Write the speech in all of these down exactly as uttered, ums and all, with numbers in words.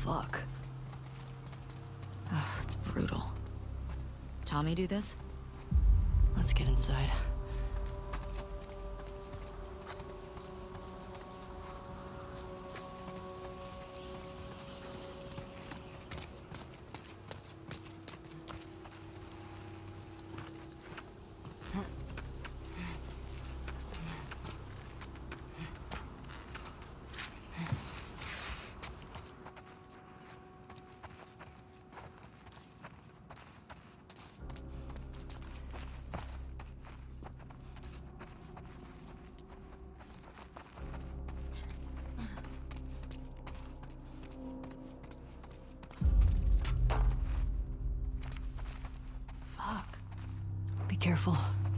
fuck? Oh, it's brutal. Tommy do this? Let's get inside. Be careful.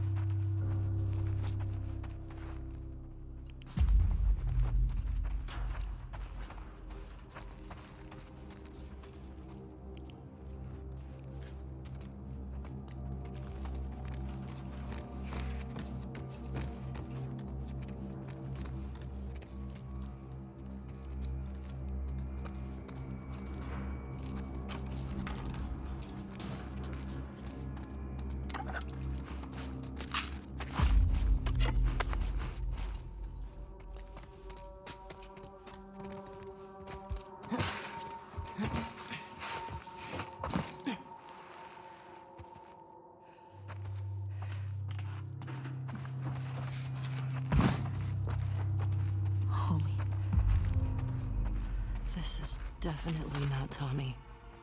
This is definitely not Tommy.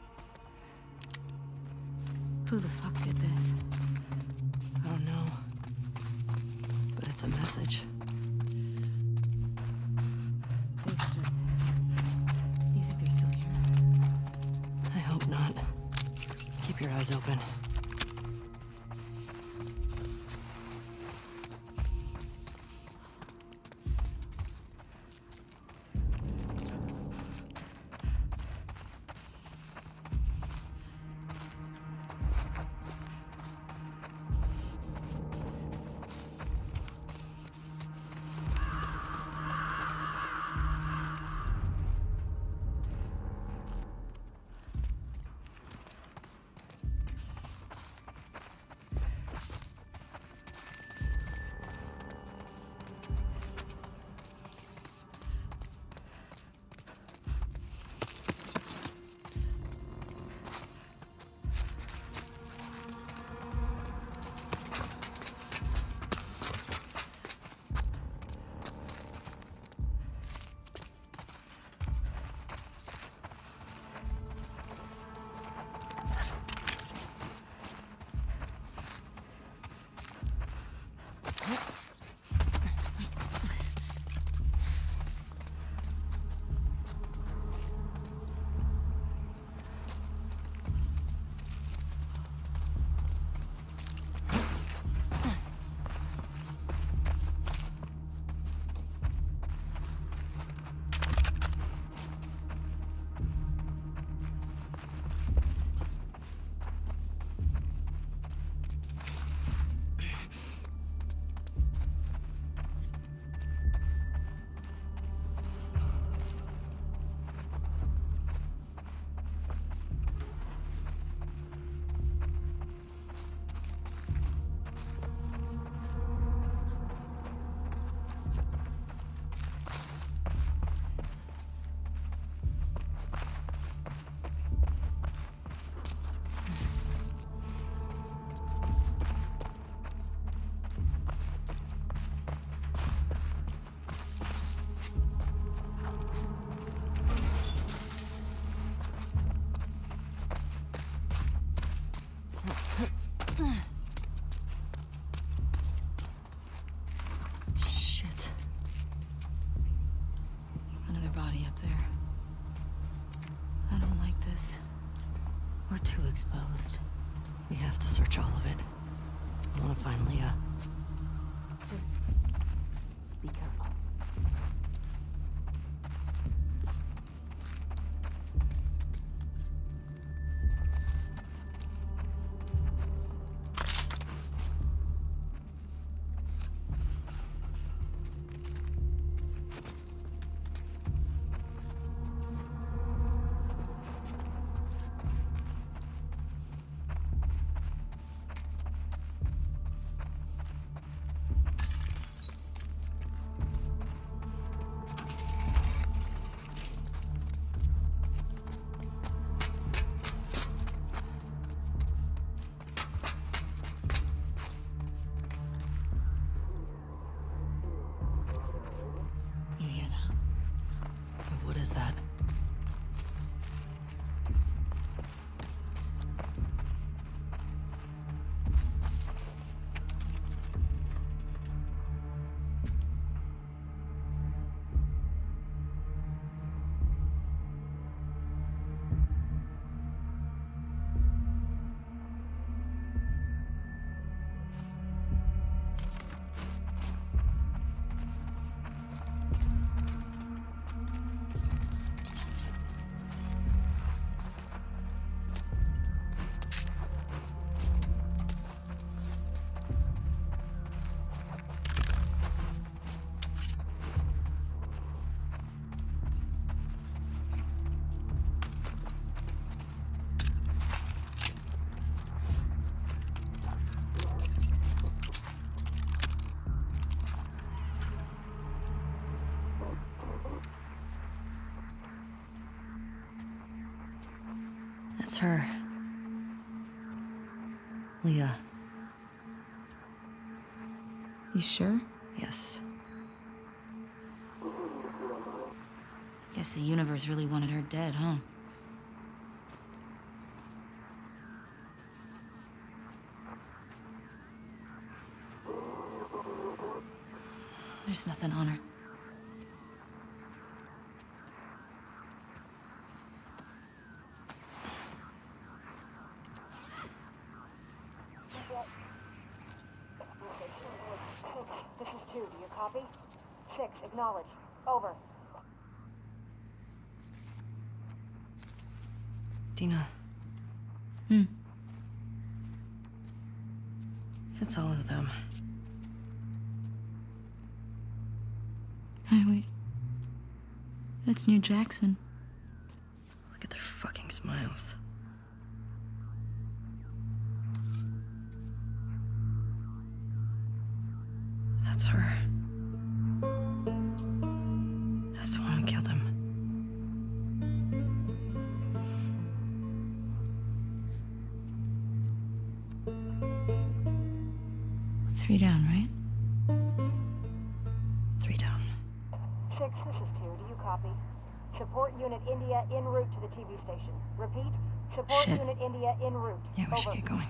Who the fuck did this? I don't know. But it's a message. You think they're still here? I hope not. Keep your eyes open. Shit. Another body up there. I don't like this. We're too exposed. We have to search all of it. I want to find Leah. Be careful. That's her. Leah. You sure? Yes. Guess the universe really wanted her dead, huh? There's nothing on her. This is two. Do you copy? Six, acknowledge. Over. Dina. Hmm. It's all of them. Hey, wait. That's near Jackson. Look at their fucking smiles. That's her. That's the one who killed him. Three down, right? Three down. Six, this is two. Do you copy? Support Unit India en route to the T V station. Repeat, support Shit. Unit India en route. Yeah, we should Over. get going.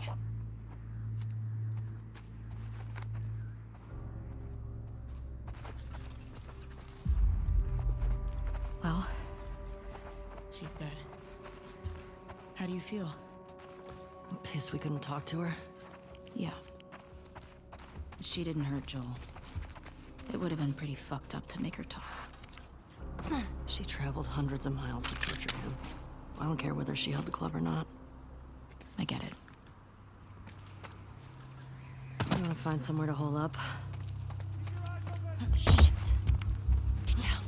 Well, she's dead. How do you feel? I'm pissed we couldn't talk to her. Yeah. She didn't hurt Joel. It would have been pretty fucked up to make her talk. She traveled hundreds of miles to torture him. I don't care whether she held the club or not. I get it. You wanna find somewhere to hole up? Shit. Get down.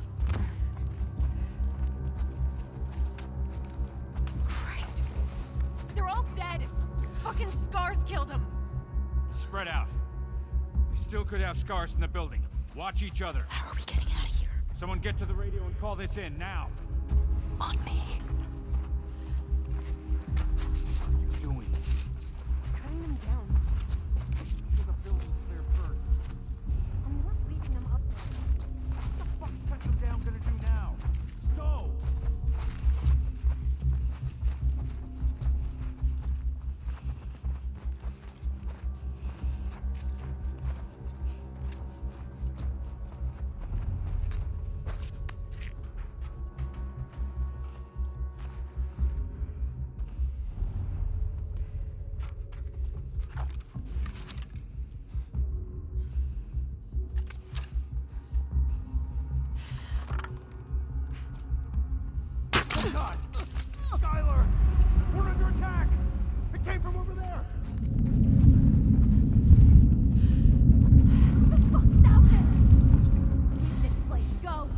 Christ. They're all dead. Fucking Scars killed them. Spread out. We still could have Scars in the building. Watch each other. How are we getting out of here? Someone get to the radio and call this in, now. On me. What are you doing? Cutting them down. Get the building clear first. I'm not leaving them up there. What the fuck cut them down gonna do now? Go! God! Skylar! We're under attack! It came from over there! What the fuck's out there? Leave this place. Go.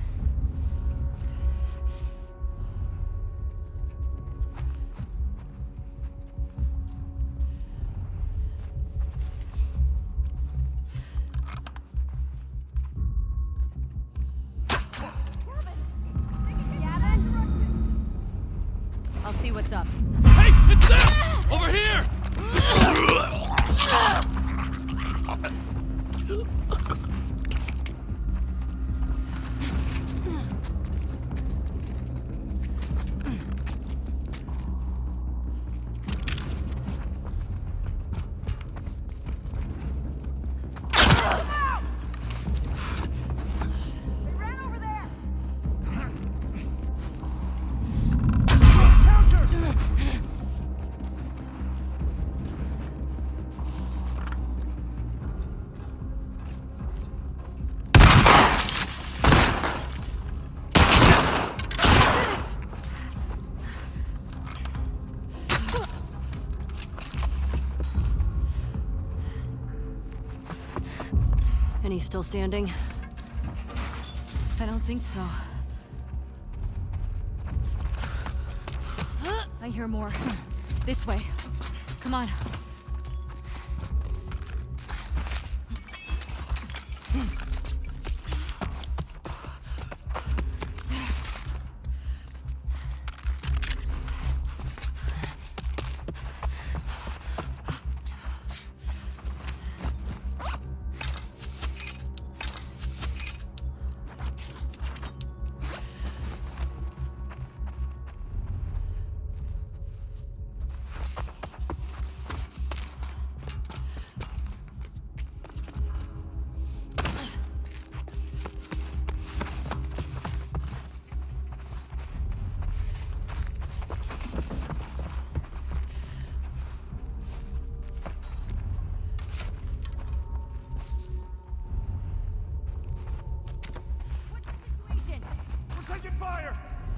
I'll see what's up. Hey! It's them! Over here! They ran over there. Counter! And he's still standing? I don't think so. I hear more. This way. Come on.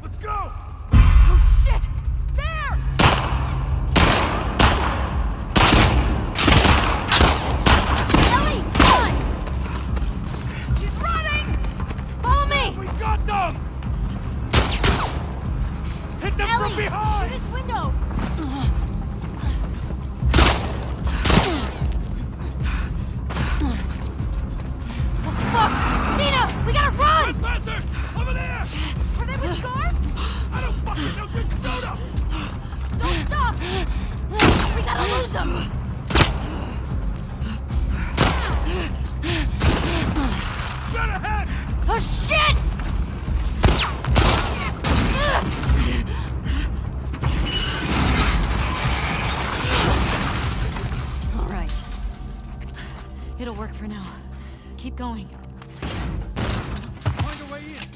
Let's go! Oh shit! There! Ellie! Run! She's running! Follow me! We got them! Hit them Ellie! from behind! Through this window! Oh fuck! Nina! We gotta run! Trespassers! Over there! Are they with Scar? I don't fucking know, just shoot them! Don't stop! We gotta lose them! Straight ahead! Oh shit! All right. It'll work for now. Keep going. Find a way in.